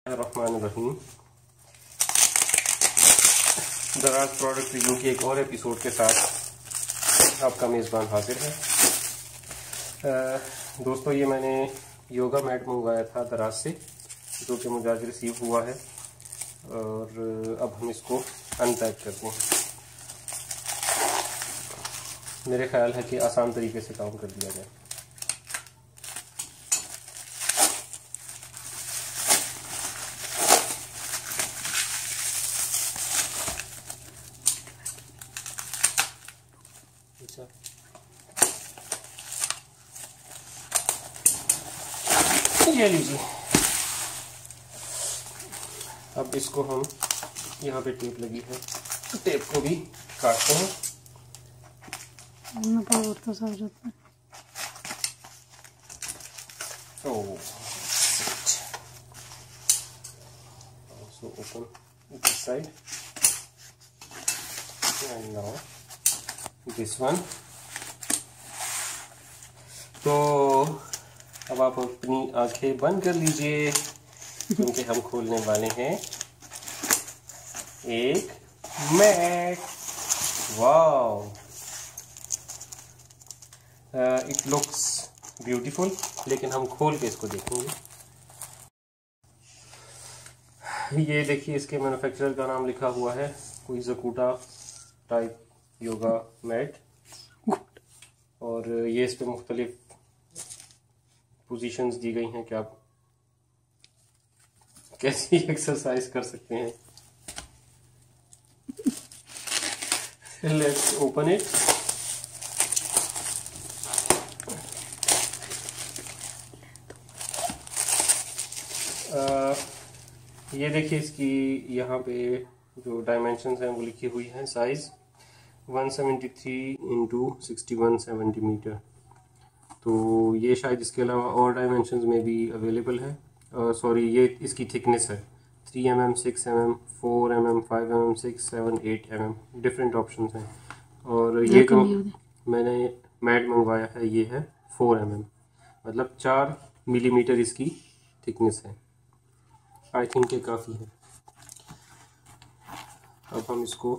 रहमानिर्रहीम। दराज product review के एक और एपिसोड के साथ आपका मेज़बान हाजिर है। दोस्तों, ये मैंने योगा मैट मंगवाया था दराज से, जो कि मुझे आज रिसीव हुआ है और अब हम इसको अनपैक करते हैं। मेरे ख्याल है कि आसान तरीके से काम कर दिया जाए। ये लीजिए, अब इसको हम यहाँ पे टेप लगी है, टेप को भी काटते हैं। So open this side and now this one. तो अब आप अपनी आंखें बंद कर लीजिए, क्योंकि हम खोलने वाले हैं एक mat. Wow, it looks beautiful, लेकिन हम खोल के इसको देखेंगे। ये देखिए, इसके मैन्युफैक्चरर का नाम लिखा हुआ है, कोई जकूटा टाइप योगा मैट, और ये इस पे मुख्तलिफ पोजीशंस दी गई हैं कि आप कैसी एक्सरसाइज कर सकते हैं। Let's open it. ये देखिए, इसकी यहाँ पे जो डायमेंशंस हैं वो लिखी हुई हैं। Size 173 × 61 centimetre. तो ये शायद इसके अलावा और डायमेंशंस में भी अवेलेबल है। सॉरी, ये इसकी थिकनेस है 3 mm, 6 mm, 4 mm, 5 mm, 6, 7, 8 mm, different options हैं। और ये जो मैंने मैट मंगवाया है ये है 4 mm, मतलब 4 मिलीमीटर इसकी थिकनेस है। आई थिंक ये काफ़ी है। अब हम इसको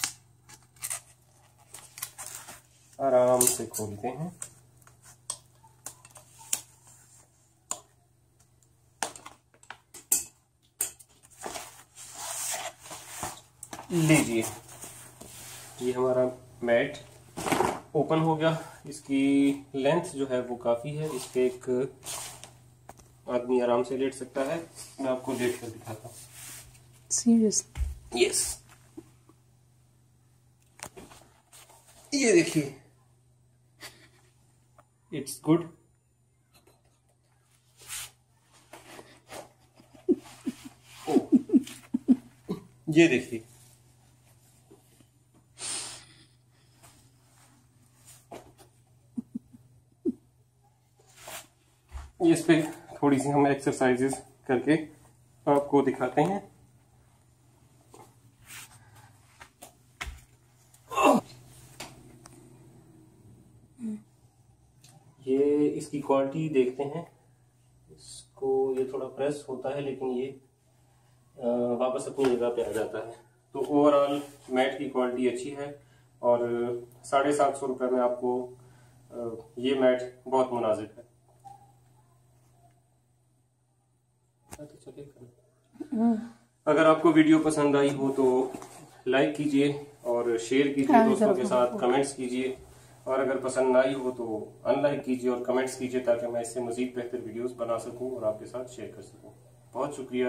आराम से खोलते हैं। लीजिए, ये हमारा मैट ओपन हो गया। इसकी लेंथ जो है वो काफ़ी है, इस पे एक आदमी आराम से लेट सकता है। मैं आपको लेट कर दिखाता हूँ। सीरियस? यस, ये देखिए, इट्स गुड। ये देखिए, इस पे थोड़ी सी हम एक्सरसाइजेस करके आपको दिखाते हैं। ये इसकी क्वालिटी देखते हैं। इसको ये थोड़ा प्रेस होता है, लेकिन ये वापस अपनी जगह पे आ जाता है। तो ओवरऑल मैट की क्वालिटी अच्छी है और 750 रुपये में आपको ये मैट बहुत मुनासिब है। अगर आपको वीडियो पसंद आई हो तो लाइक कीजिए और शेयर कीजिए, दोस्तों के साथ कमेंट्स कीजिए, और अगर पसंद ना आई हो तो अनलाइक कीजिए और कमेंट्स कीजिए, ताकि मैं इससे मजीद बेहतर वीडियोस बना सकूं और आपके साथ शेयर कर सकूं। बहुत शुक्रिया।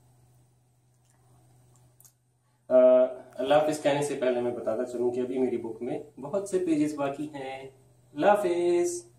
अल्लाह हाफिज कहने से पहले मैं बताता चलूं कि अभी मेरी बुक में बहुत से पेजेस बाकी हैं। अल्लाह हाफिज।